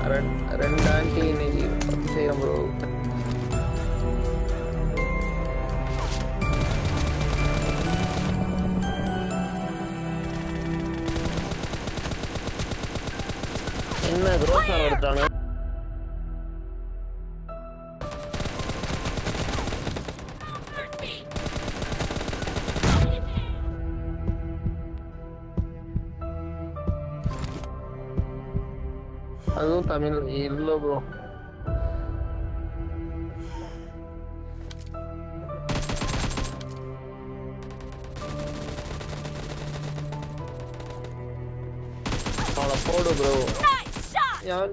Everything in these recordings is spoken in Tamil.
ரெண்டு ஆண்டி இன்னைக்கு செய்யறோம் ப்ரோ. என்ன க்ரோஸாக எடுத்தானு அதுவும் தமிழ் இல்லை ப்ரோ. அவளை போடு ப்ரோ. யார்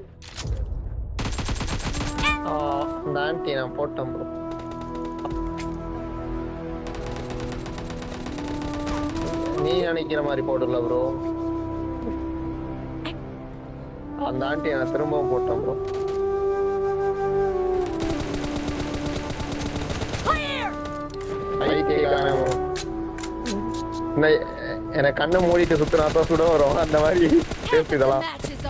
இந்த ஆண்டி நான் போட்டேன் ப்ரோ. நீ நினைக்கிற மாதிரி போடல ப்ரோ. அந்த ஆண்டி நான் திரும்பவும் போட்டேன் ப்ரோ. எனக்கு கண்ணை மூடிட்டு சுத்தினாதான் சுட வரும் அந்த மாதிரி இதெல்லாம்.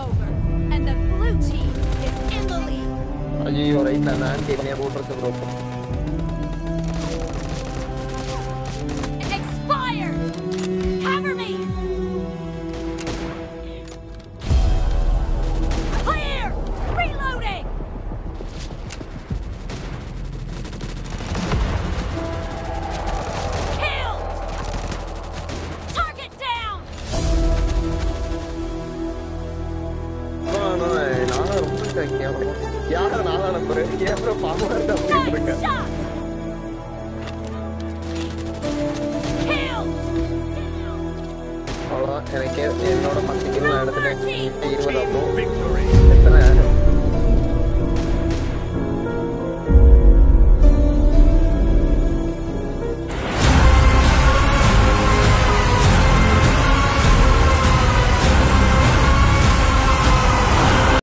ஐயோ ரைட் அந்த ஆண்டி என்னைய போட்டுருக்கு ப்ரோ. யார நாளா நம்புறேன் கேமரா பாக்குறது அப்படின்னு இருக்கேன். அவ்வளோதான் எனக்கு என்னோட 10 கிலோ நான் எடுத்துட்டேன். 20 ப்ரோ.